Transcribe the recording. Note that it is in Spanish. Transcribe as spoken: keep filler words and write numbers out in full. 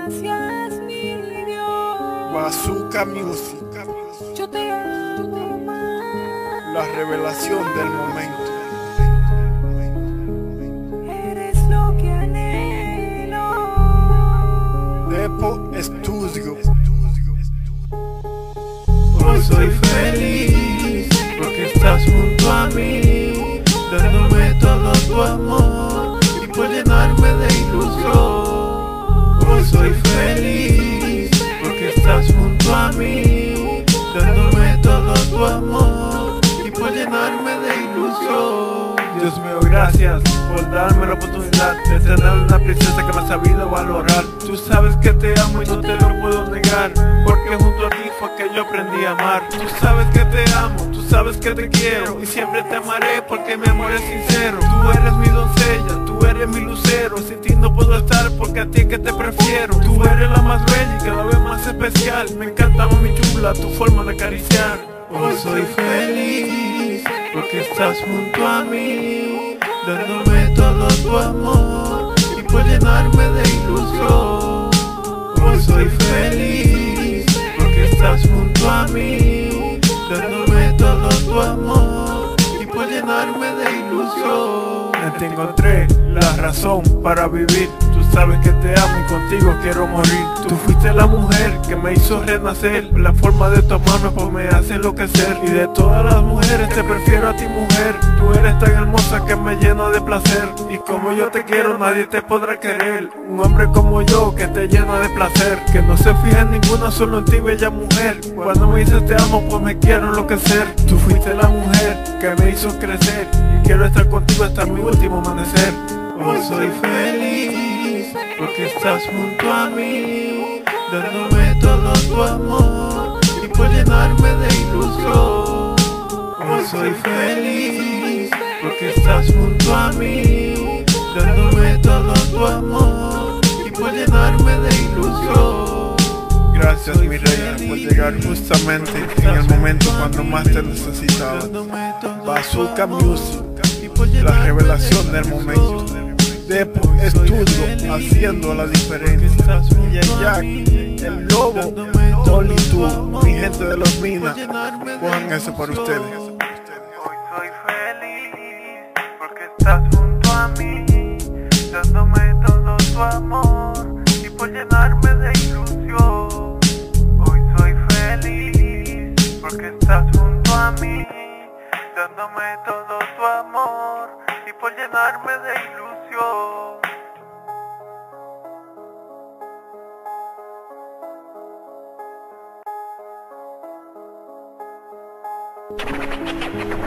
Gracias, mi Dios. Bazooka Music. Yo te amo más. La revelación del momento. Eres lo que anhelo. Depo Estudio. Hoy soy feliz porque estás junto a mí, dándome todo tu amor y por llenarme de ilusión. Hoy soy feliz porque estás junto a mí, dándome todo tu amor y por llenarme de ilusión. Dios mío, gracias por darme la oportunidad de tener una princesa que me ha sabido valorar. Tú sabes que te amo y no te lo puedo negar, porque junto a ti fue que yo aprendí a amar. Tú sabes que te amo, tú sabes que te quiero y siempre te amaré porque mi amor es sincero. Tú eres mi doncella, tú eres mi lucero, sin ti no puedo estar porque a ti es que te prefiero. Tú eres la más bella y cada vez más especial, me encanta mi chula, tu forma de acariciar. Hoy soy feliz porque estás junto a mí, dándome todo tu amor y por llenarme de ilusión. Hoy soy feliz porque estás junto a mí, dándome todo tu amor y por llenarme de ilusión. Te encontré la razón para vivir. Tú sabes que te amo y contigo quiero morir. Tú fuiste la mujer que me hizo renacer. La forma de tomarme pues me hace enloquecer. Y de todas las mujeres te prefiero a ti, mujer. Tú eres tan hermosa que me llena de placer. Y como yo te quiero nadie te podrá querer. Un hombre como yo que te llena de placer, que no se fija en ninguna, solo en ti, bella mujer. Cuando me dices te amo pues me quiero enloquecer. Tú fuiste la mujer que me hizo crecer y quiero estar contigo hasta mi último amanecer. Hoy soy feliz porque estás junto a mí, dándome todo tu amor y por llenarme de ilusión. Hoy soy feliz porque estás junto a mí, dándome todo tu amor y por llenarme de ilusión. Gracias, mi reina, por llegar justamente en el momento cuando más te necesitaba. Bazooka Music, la revelación del momento. Depo Estudio, haciendo la diferencia. Y el Jack, el Lobo, Tony, tú, mi gente de los Minas, cojan eso para ustedes. Hoy soy feliz porque estás junto a mí, dándome todo tu amor y por llenarme de ilusión. Hoy soy feliz porque estás junto a mí, dándome todo tu amor y por llenarme de ilusión. Thank you.